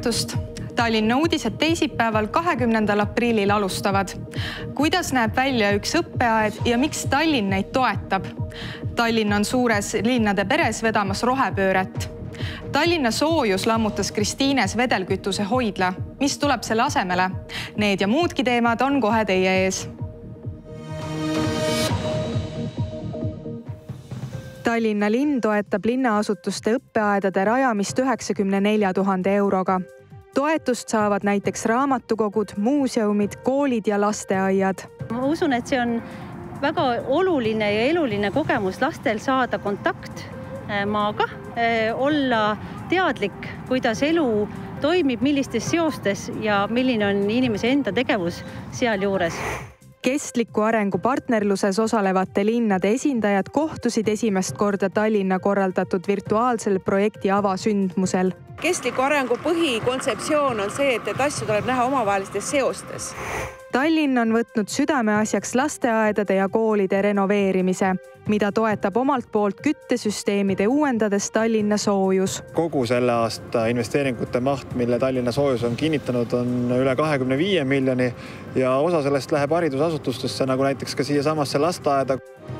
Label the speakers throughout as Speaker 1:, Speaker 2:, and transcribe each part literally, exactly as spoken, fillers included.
Speaker 1: õhtust! Tallinna uudised teisipäeval kahekümnendal aprillil alustavad. Kuidas näeb välja üks õppeaed ja miks Tallinn neid toetab? Tallinn on suures linnade peres vedamas rohepööret. Tallinna soojus lammutas Kristiines vedelkütuse hoidla. Mis tuleb selle asemele? Need ja muudki teemad on kohe teie ees. Tallinna linn toetab linnaasutuste õppeaedade rajamist üheksakümne nelja tuhande euroga. Toetust saavad näiteks raamatukogud, muuseumid, koolid ja lasteaiad.
Speaker 2: Ma usun, et see on väga oluline ja eluline kogemus lastel saada kontakt maaga, olla teadlik, kuidas elu toimib, millistes seostes ja milline on inimese enda tegevus seal juures.
Speaker 1: Kestliku arengu partnerluses osalevate linnade esindajad kohtusid esimest korda Tallinna korraldatud virtuaalsel projekti avasündmusel.
Speaker 3: Kestliku arengu põhikontseptsioon on see, et, et asju tuleb näha omavahelistes seostes.
Speaker 1: Tallinn on võtnud südameasjaks lasteaedade ja koolide renoveerimise, mida toetab omalt poolt küttesüsteemide uuendades Tallinna soojus.
Speaker 4: Kogu selle aasta investeeringute maht, mille Tallinna soojus on kinnitanud, on üle kahekümne viie miljoni ja osa sellest läheb haridusasutustesse, nagu näiteks ka siia samasse lasteaeda.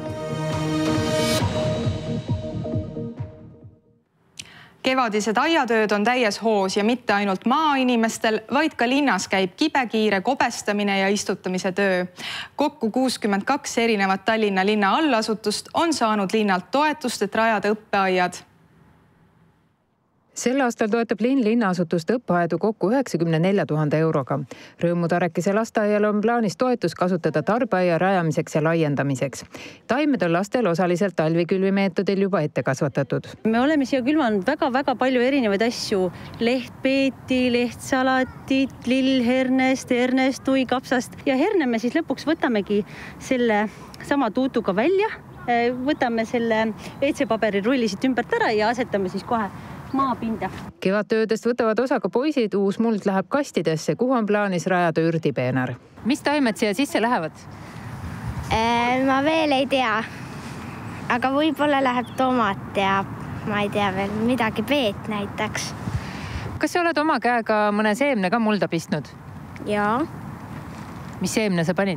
Speaker 1: Kevadised aiatööd on täies hoos ja mitte ainult maainimestel, vaid ka linnas käib kibekiire kobestamine ja istutamise töö. Kokku kuuskümmend kaks erinevat Tallinna linna allasutust on saanud linnalt toetust, et rajada õppeaiad.
Speaker 5: Sel aastal toetab linn linnaasutuste õppeaedu kokku üheksakümne nelja tuhande euroga. Rõõmutarekese lasteaial on plaanis toetus kasutada tarbeaia rajamiseks ja laiendamiseks. Taimed on lastel osaliselt talvikülvimeetodil juba ette kasvatatud.
Speaker 2: Me oleme siia külvanud väga-väga palju erinevaid asju. Lehtpeeti, lehtsalatit, lillhernest, hernest, tuikapsast. Ja herne me siis lõpuks võtamegi selle sama tuutuga välja. Võtame selle W C-paberi rulli siit ümbert ära ja asetame siis kohe maapinda.
Speaker 5: Kevadtöödest võtavad osa ka poisid, uus muld läheb kastidesse, kuhu on plaanis rajada ürdipeenar. Mis taimed siia sisse lähevad?
Speaker 6: Ma veel ei tea, aga võib-olla läheb tomat ja ma ei tea veel midagi peet näiteks.
Speaker 5: Kas sa oled oma käega mõne seemne ka mulda pistnud?
Speaker 6: Jaa.
Speaker 5: Mis seemne sa panid?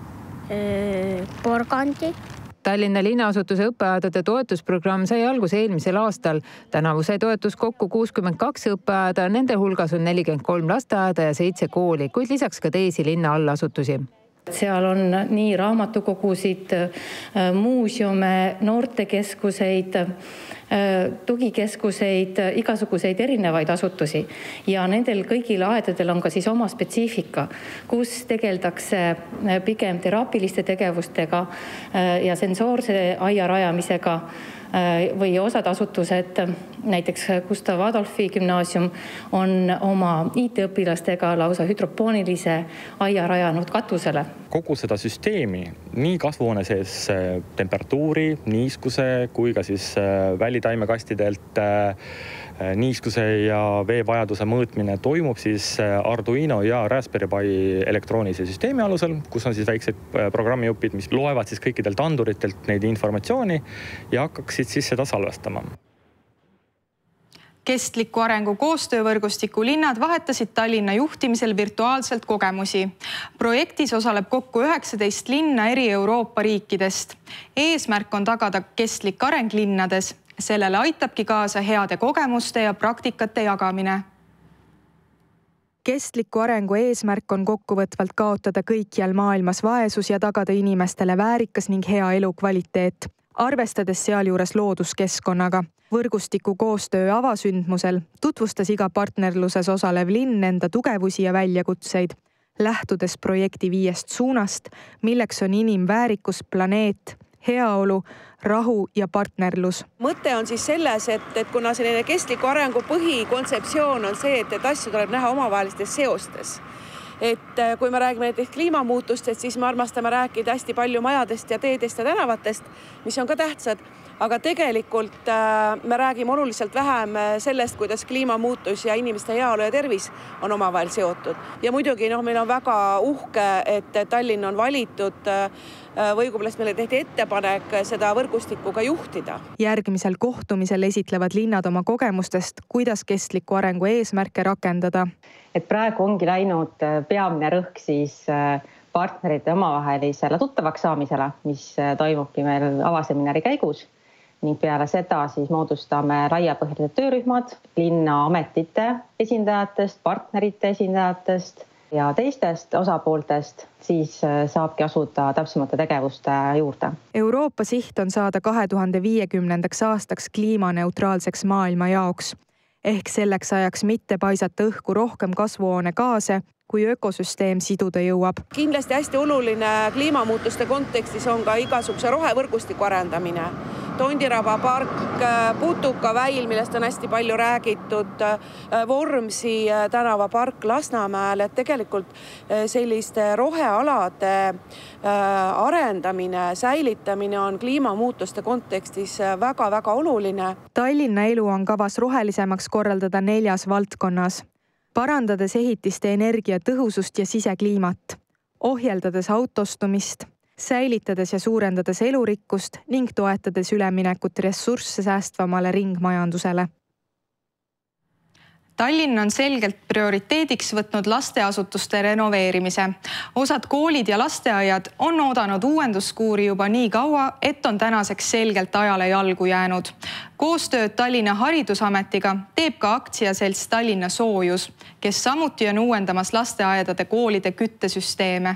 Speaker 6: Porgandi.
Speaker 5: Tallinna linnaasutuse õppeaedade toetusprogramm sai alguse eelmisel aastal. Tänavu sai toetus kokku kuuskümmend kaks õppeaeda, nende hulgas on nelikümmend kolm lasteaeda ja seitse kooli, kuid lisaks ka teisi linna allasutusi.
Speaker 7: Seal on nii raamatukogusid, muuseume, noortekeskuseid, tugikeskuseid, igasuguseid erinevaid asutusi. Ja nendel kõigil aedadel on ka siis oma spetsiifika, kus tegeldakse pigem teraapiliste tegevustega ja sensoorse aia rajamisega või osad asutused, näiteks Gustav Adolfi gümnaasium, on oma I T-õpilastega lausa hüdropoonilise aia rajanud katusele.
Speaker 8: Kogu seda süsteemi, nii kasvuhoone sees temperatuuri, niiskuse kui ka siis välitaimekastidelt niiskuse ja veevajaduse mõõtmine toimub siis Arduino ja Raspberry Pi elektroonilise süsteemi alusel, kus on siis väiksed programmiõpid, mis loevad siis kõikidelt anduritelt neid informatsiooni ja hakkaksid siis seda salvestama.
Speaker 1: Kestliku arengu koostöövõrgustiku linnad vahetasid Tallinna juhtimisel virtuaalselt kogemusi. Projektis osaleb kokku üheksateist linna eri Euroopa riikidest. Eesmärk on tagada kestlik areng linnades. Sellele aitabki kaasa heade kogemuste ja praktikate jagamine. Kestliku arengu eesmärk on kokkuvõtvalt kaotada kõikjal maailmas vaesus ja tagada inimestele väärikas ning hea elukvaliteet, arvestades sealjuures looduskeskkonnaga. Võrgustiku koostöö avasündmusel tutvustas iga partnerluses osalev linn enda tugevusi ja väljakutseid, lähtudes projekti viiest suunast, milleks on inimväärikus, planeet, heaolu, rahu ja partnerlus.
Speaker 3: Mõte on siis selles, et, et kuna selline kestliku arengu põhikontseptsioon on see, et, et asju tuleb näha omavahelistes seostes. Et kui me räägime näiteks kliimamuutustest, siis me armastame rääkida hästi palju majadest ja teedest ja tänavatest, mis on ka tähtsad, aga tegelikult me räägime oluliselt vähem sellest, kuidas kliimamuutus ja inimeste heaolu ja tervis on omavahel seotud. Ja muidugi no, meil on väga uhke, et Tallinn on valitud või õigupoolest meile tehti ettepanek seda võrgustikku ka juhtida.
Speaker 1: Järgmisel kohtumisel esitlevad linnad oma kogemustest, kuidas kestliku arengu eesmärke rakendada.
Speaker 9: Et praegu ongi läinud peamine rõhk siis partnerite omavahelisele tuttavaks saamisele, mis toimubki meil avaseminari käigus. Ning peale seda siis moodustame laiapõhjalised töörühmad linna ametite esindajatest, partnerite esindajatest ja teistest osapooltest, siis saabki asuda täpsemate tegevuste juurde.
Speaker 1: Euroopa siht on saada kahe tuhande viiekümnendaks aastaks kliimaneutraalseks maailma jaoks. Ehk selleks ajaks mitte paisata õhku rohkem kasvuhoonegaase, kui ökosüsteem siduda jõuab.
Speaker 3: Kindlasti hästi oluline kliimamuutuste kontekstis on ka igasuguse rohevõrgustiku arendamine. Tondiraba park, Putuka väil, millest on hästi palju räägitud, Vormsi tänava park Lasnamäel, et tegelikult selliste rohealade arendamine, säilitamine on kliimamuutuste kontekstis väga-väga oluline.
Speaker 1: Tallinna elu on kavas rohelisemaks korraldada neljas valdkonnas, parandades ehitiste energiatõhusust ja sisekliimat, ohjeldades autostumist, säilitades ja suurendades elurikkust ning toetades üleminekut ressursse säästvamale ringmajandusele. Tallinn on selgelt prioriteediks võtnud lasteasutuste renoveerimise. Osad koolid ja lasteaiad on oodanud uuenduskuuri juba nii kaua, et on tänaseks selgelt ajale jalgu jäänud. Koostööd Tallinna Haridusametiga teeb ka aktsiaselts Tallinna Soojus, kes samuti on uuendamas lasteaedade koolide küttesüsteeme.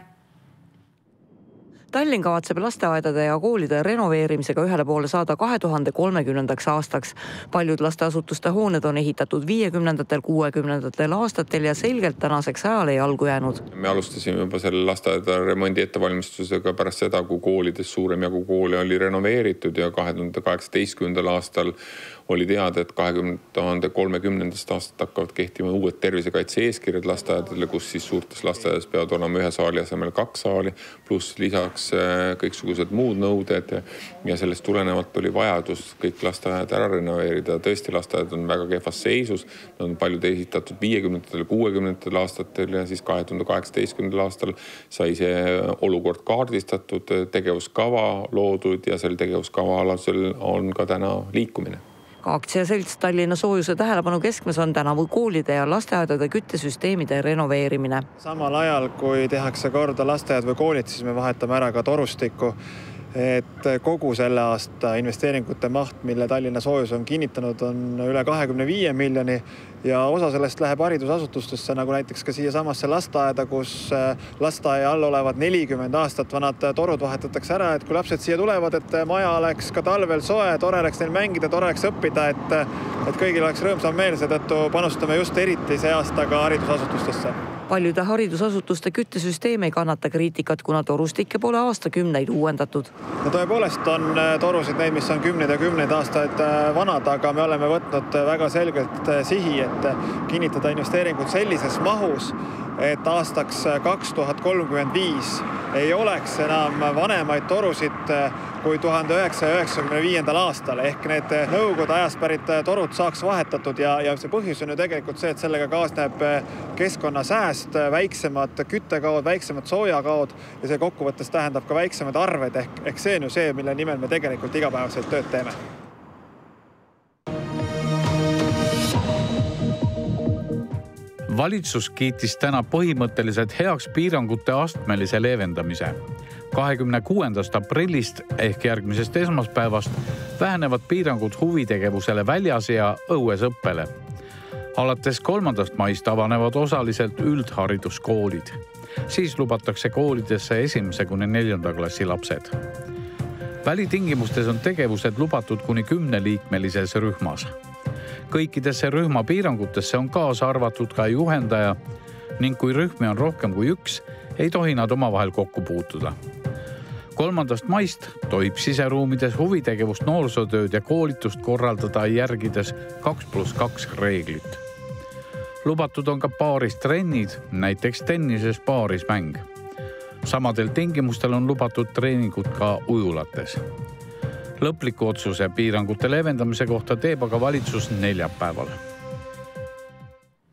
Speaker 10: Tallinn kavatseb lasteaedade ja koolide renoveerimisega ühele poole saada kahe tuhande kolmekümnendaks aastaks. Paljud lasteasutuste hooned on ehitatud viiekümnendatel, kuuekümnendatel aastatel ja selgelt tänaseks ajale jalgu jäänud.
Speaker 11: Me alustasime juba selle lasteaedade remondi ettevalmistusega pärast seda, kui koolides suurem jagu koole oli renoveeritud ja kahe tuhande kaheksateistkümnendal aastal oli teada, et kahekümne tuhande kolmekümnendast aastat hakkavad kehtima uued tervisekaitse eeskirjad lasteaedadele, kus siis suurtes lasteaedades peavad olema ühe saali asemel kaks saali, pluss lisaks kõiksugused muud nõuded ja sellest tulenevalt oli vajadus kõik lasteaed ära renoveerida. Tõesti, lasteaed on väga kehvas seisus, nad on paljud ehitatud viiekümnendatel, kuuekümnendatel aastatel ja siis kahe tuhande kaheksateistkümnendal aastal sai see olukord kaardistatud, tegevuskava loodud ja sel tegevuskava alusel on ka täna liikumine.
Speaker 10: Ka aktsiaselts Tallinna Soojuse tähelepanu keskmes on tänavu koolide ja lasteaedade küttesüsteemide renoveerimine.
Speaker 4: Samal ajal, kui tehakse korda lasteaed või koolid, siis me vahetame ära ka torustikku. Et kogu selle aasta investeeringute maht, mille Tallinna Soojus on kinnitanud, on üle kahekümne viie miljoni ja osa sellest läheb haridusasutustesse, nagu näiteks ka siia samasse lasteaeda, kus lasteaia all olevad nelikümmend aastat vanad torud vahetatakse ära, et kui lapsed siia tulevad, et maja oleks ka talvel soe, tore oleks neil mängida, tore oleks õppida, et, et kõigil oleks rõõmsam meel, seetõttu panustame just eriti see aasta ka haridusasutustesse.
Speaker 10: Paljude haridusasutuste küttesüsteem ei kannata kriitikat, kuna torustikke pole aastakümneid uuendatud.
Speaker 4: No tõepoolest on torusid neid, mis on kümneid ja kümneid aastaid vanad, aga me oleme võtnud väga selgelt sihi, et kinnitada investeeringud sellises mahus, et aastaks kaks tuhat kolmkümmend viis ei oleks enam vanemaid torusid kui tuhande üheksasaja üheksakümne viiendal aastal. Ehk need nõukogude ajast pärit torud saaks vahetatud ja, ja see põhjus on ju tegelikult see, et sellega kaasneb keskkonnasääst, väiksemad küttekaod, väiksemad soojakaod ja see kokkuvõttes tähendab ka väiksemad arved. Ehk, ehk see on ju see, mille nimel me tegelikult igapäevaselt tööd teeme.
Speaker 12: Valitsus kiitis täna põhimõtteliselt heaks piirangute astmelise leevendamise. kahekümne kuuendast aprillist ehk järgmisest esmaspäevast vähenevad piirangud huvitegevusele väljas ja õues õppele. Alates kolmandast maist avanevad osaliselt üldhariduskoolid. Siis lubatakse koolidesse esimese kuni neljanda klassi lapsed. Välitingimustes on tegevused lubatud kuni kümneliikmelises rühmas. Kõikidesse rühma piirangutesse on kaasa arvatud ka juhendaja ning kui rühmi on rohkem kui üks, ei tohi nad omavahel kokku puutuda. kolmandast maist tohib siseruumides huvitegevust, noorsootööd ja koolitust korraldada järgides kaks pluss kaks reeglit. Lubatud on ka paaris trennid, näiteks tennises paarismäng. Samadel tingimustel on lubatud treeningud ka ujulates. Lõpliku otsuse piirangute leevendamise kohta teeb aga valitsus neljapäeval.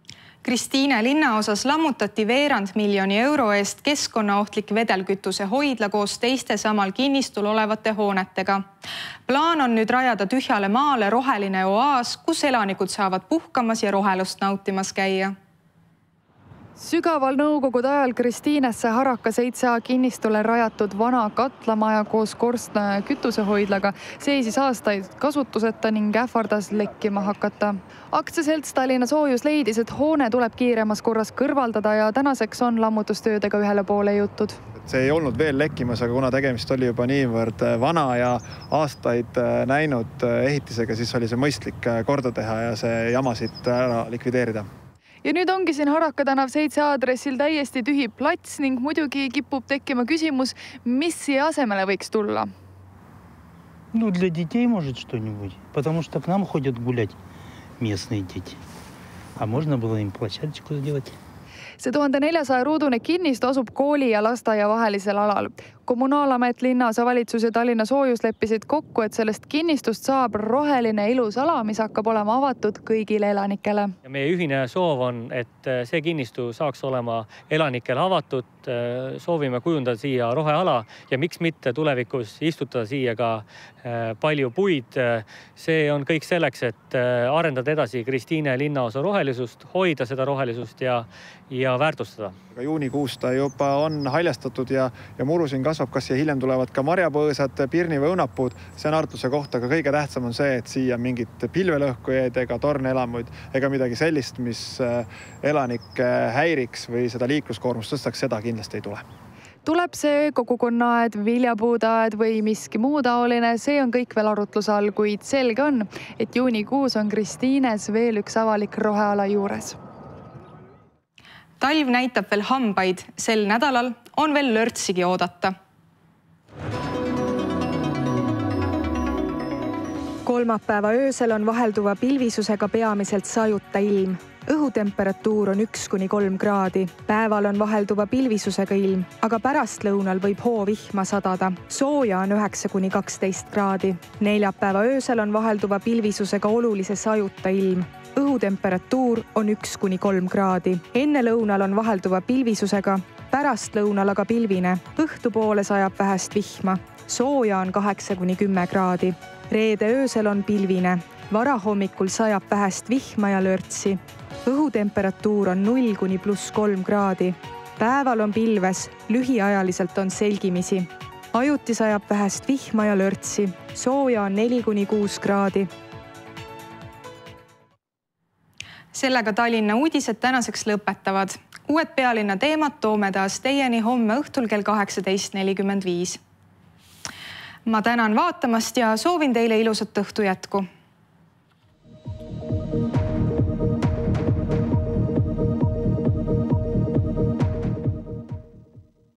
Speaker 1: Kristiine linnaosas lammutati veerand miljoni euro eest keskkonnaohtlik vedelkütuse hoidla koos teiste samal kinnistul olevate hoonetega. Plaan on nüüd rajada tühjale maale roheline oaas, kus elanikud saavad puhkamas ja rohelust nautimas käia.
Speaker 13: Sügaval nõukogude ajal Kristiinesse Haraka seitse A kinnistule rajatud vana katlamaja koos korstna kütusehoidlaga seisis aastaid kasutuseta ning ähvardas lekkima hakata. Aktsiaselts Tallinna Soojus leidis, et hoone tuleb kiiremas korras kõrvaldada ja tänaseks on lammutustöödega ühele poole jutud.
Speaker 4: See ei olnud veel lekkimas, aga kuna tegemist oli juba niivõrd vana ja aastaid näinud ehitisega, siis oli see mõistlik korda teha ja see jamasid ära likvideerida.
Speaker 13: Ja nüüd ongi siin Haraka tänav seitse aadressil täiesti tühi plats ning muidugi kipub tekkima küsimus, mis siia asemele võiks tulla?
Speaker 14: Ну, для детей может что-нибудь, потому что к нам ходят гулять местные дети. А можно было им площадочку сделать.
Speaker 13: See tuhande neljasaja ruudune kinnistu asub kooli ja lasteaia vahelisel alal. Kommunaalamet, linnaosa valitsus ja Tallinna Soojus leppisid kokku, et sellest kinnistust saab roheline ilus ala, mis hakkab olema avatud kõigile elanikele.
Speaker 15: Ja meie ühine soov on, et see kinnistu saaks olema elanikele avatud. Soovime kujundada siia roheala ja miks mitte tulevikus istutada siia ka palju puid. See on kõik selleks, et arendada edasi Kristiine linnaosa rohelisust, hoida seda rohelisust ja, ja väärtustada.
Speaker 4: Juunikuus ta juba on haljastatud ja, ja muru siin kasvab, kas siia hiljem tulevad ka marjapõõsad, pirni või õunapuud. See on arutuse kohta, aga kõige tähtsam on see, et siia mingit pilvelõhkujeed ega torneelamuid ega midagi sellist, mis elanikke häiriks või seda liikluskoormust tõstaks, seda kindlasti ei tule.
Speaker 13: Tuleb see kogukonnaed, viljapuudaed või miski muu taoline, see on kõik veel arutluse all, kuid selge on, et juunikuus on Kristiines veel üks avalik roheala juures.
Speaker 1: Talv näitab veel hambaid, sel nädalal on veel lörtsigi oodata. Kolmapäeva öösel on vahelduva pilvisusega peamiselt sajuta ilm. Õhutemperatuur on üks kuni kolm kraadi. Päeval on vahelduva pilvisusega ilm, aga pärastlõunal võib hoovihma sadada. Sooja on üheksa kuni kaksteist kraadi. Neljapäeva öösel on vahelduva pilvisusega olulise sajuta ilm. Õhutemperatuur on üks kuni kolm kraadi. Enne lõunal on vahelduva pilvisusega, pärast lõunal aga pilvine. Õhtupoole sajab vähest vihma. Sooja on kaheksa kuni kümme kraadi. Reede öösel on pilvine. Varahommikul sajab vähest vihma ja lörtsi. Õhutemperatuur on null kuni pluss kolm kraadi. Päeval on pilves, lühiajaliselt on selgimisi. Ajuti sajab vähest vihma ja lörtsi. Sooja on neli kuni kuus kraadi. Sellega Tallinna uudised tänaseks lõpetavad. Uued pealinna teemad toome taas teieni homme õhtul kell kaheksateist nelikümmend viis. Ma tänan vaatamast ja soovin teile ilusat õhtu jätku.